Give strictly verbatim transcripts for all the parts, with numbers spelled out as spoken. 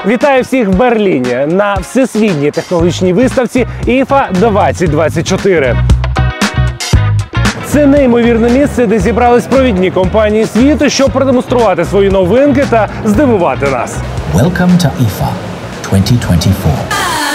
Вітаю всіх в Берліні на всесвітній технологічній виставці іфа двадцять двадцять чотири. Це неймовірне місце, де зібрались провідні компанії світу, щоб продемонструвати свої новинки та здивувати нас. Welcome to іфа двадцять двадцять чотири.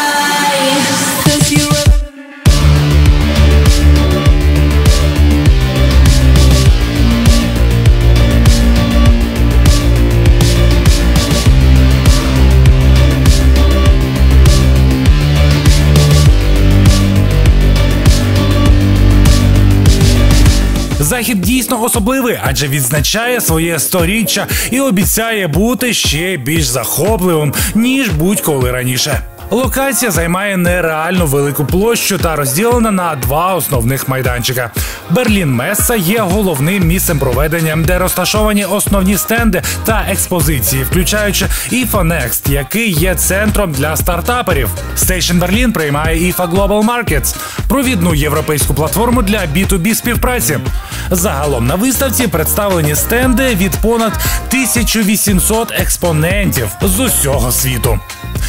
Захід дійсно особливий, адже відзначає своє сторіччя і обіцяє бути ще більш захопливим, ніж будь-коли раніше. Локація займає нереально велику площу та розділена на два основних майданчика. Берлін-Месса є головним місцем проведення, де розташовані основні стенди та експозиції, включаючи іфа Next, який є центром для стартаперів. Station Berlin приймає іфа Global Markets – провідну європейську платформу для бі ту бі співпраці. Загалом на виставці представлені стенди від понад тисяча вісімсот експонентів з усього світу.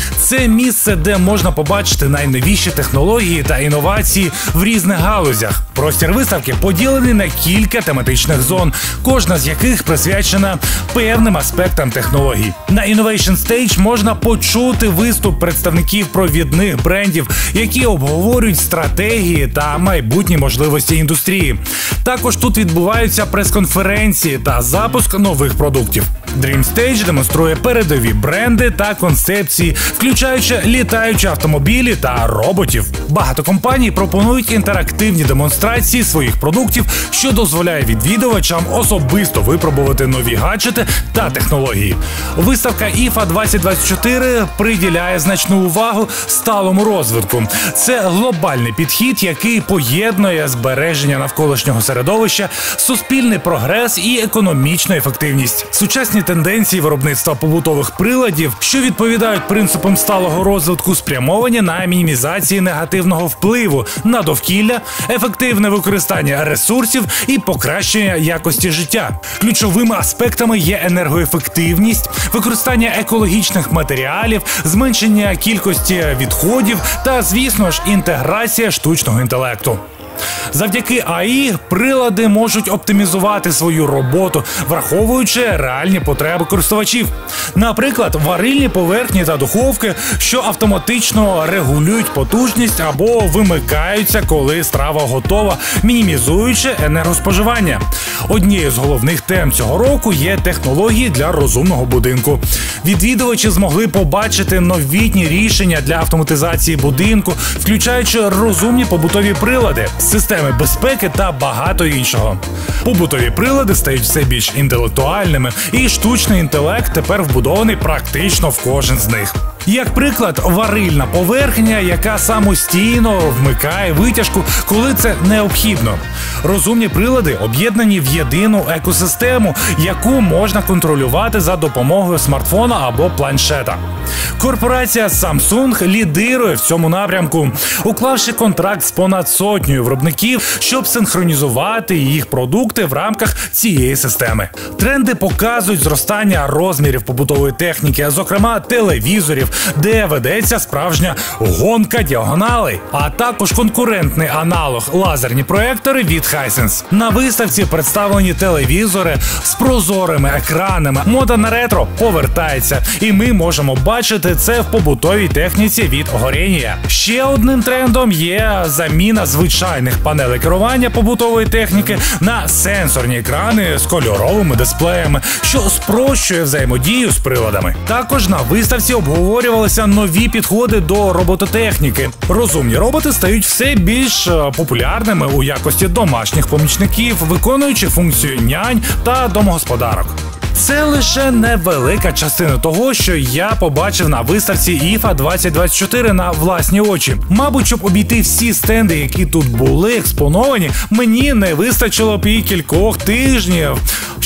Це місце, де можна побачити найновіші технології та інновації в різних галузях. Простір виставки поділений на кілька тематичних зон, кожна з яких присвячена певним аспектам технологій. На Innovation Stage можна почути виступ представників провідних брендів, які обговорюють стратегії та майбутні можливості індустрії. Також тут відбуваються прес-конференції та запуск нових продуктів. Dream Stage демонструє передові бренди та концепції, включаючи літаючі автомобілі та роботів. Багато компаній пропонують інтерактивні демонстрації своїх продуктів, що дозволяє відвідувачам особисто випробувати нові гаджети та технології. Виставка іфа двадцять двадцять чотири приділяє значну увагу сталому розвитку. Це глобальний підхід, який поєднує збереження навколишнього середовища, суспільний прогрес і економічну ефективність. Сучасні тенденції виробництва побутових приладів, що відповідають принципам сталого розвитку, спрямовані на мінімізації негативного впливу на довкілля, ефективне використання ресурсів і покращення якості життя. Ключовими аспектами є енергоефективність, використання екологічних матеріалів, зменшення кількості відходів та, звісно ж, інтеграція штучного інтелекту. Завдяки ей ай прилади можуть оптимізувати свою роботу, враховуючи реальні потреби користувачів. Наприклад, варильні поверхні та духовки, що автоматично регулюють потужність або вимикаються, коли страва готова, мінімізуючи енергоспоживання. Однією з головних тем цього року є технології для розумного будинку. Відвідувачі змогли побачити новітні рішення для автоматизації будинку, включаючи розумні побутові прилади, системи безпеки та багато іншого. Побутові прилади стають все більш інтелектуальними, і штучний інтелект тепер вбудований практично в кожен з них. Як приклад, варильна поверхня, яка самостійно вмикає витяжку, коли це необхідно. Розумні прилади об'єднані в єдину екосистему, яку можна контролювати за допомогою смартфона або планшета. Корпорація Samsung лідирує в цьому напрямку, уклавши контракт з понад сотнею виробників, щоб синхронізувати їх продукти в рамках цієї системи. Тренди показують зростання розмірів побутової техніки, зокрема телевізорів, де ведеться справжня гонка діагоналей, а також конкурентний аналог лазерні проектори від Hisense. На виставці представлені телевізори з прозорими екранами. Мода на ретро повертається, і ми можемо бачити це в побутовій техніці від Горінія. Ще одним трендом є заміна звичайних панелей керування побутової техніки на сенсорні екрани з кольоровими дисплеями, що спрощує взаємодію з приладами. Також на виставці обговорювалися нові підходи до робототехніки. Розумні роботи стають все більш популярними у якості домашніх помічників, виконуючи функцію нянь та домогосподарок. Це лише невелика частина того, що я побачив на виставці іфа двадцять двадцять чотири на власні очі. Мабуть, щоб обійти всі стенди, які тут були експоновані, мені не вистачило б і кількох тижнів,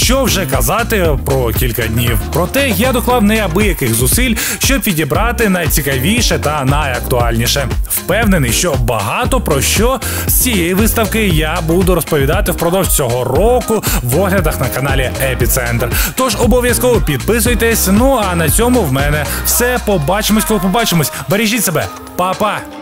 Що вже казати про кілька днів. Проте я доклав неабияких зусиль, щоб відібрати найцікавіше та найактуальніше. Впевнений, що багато про що з цієї виставки я буду розповідати впродовж цього року в оглядах на каналі Епіцентр. Тож обов'язково підписуйтесь. Ну а на цьому в мене все. Побачимось, коли побачимось. Бережіть себе. Па-па!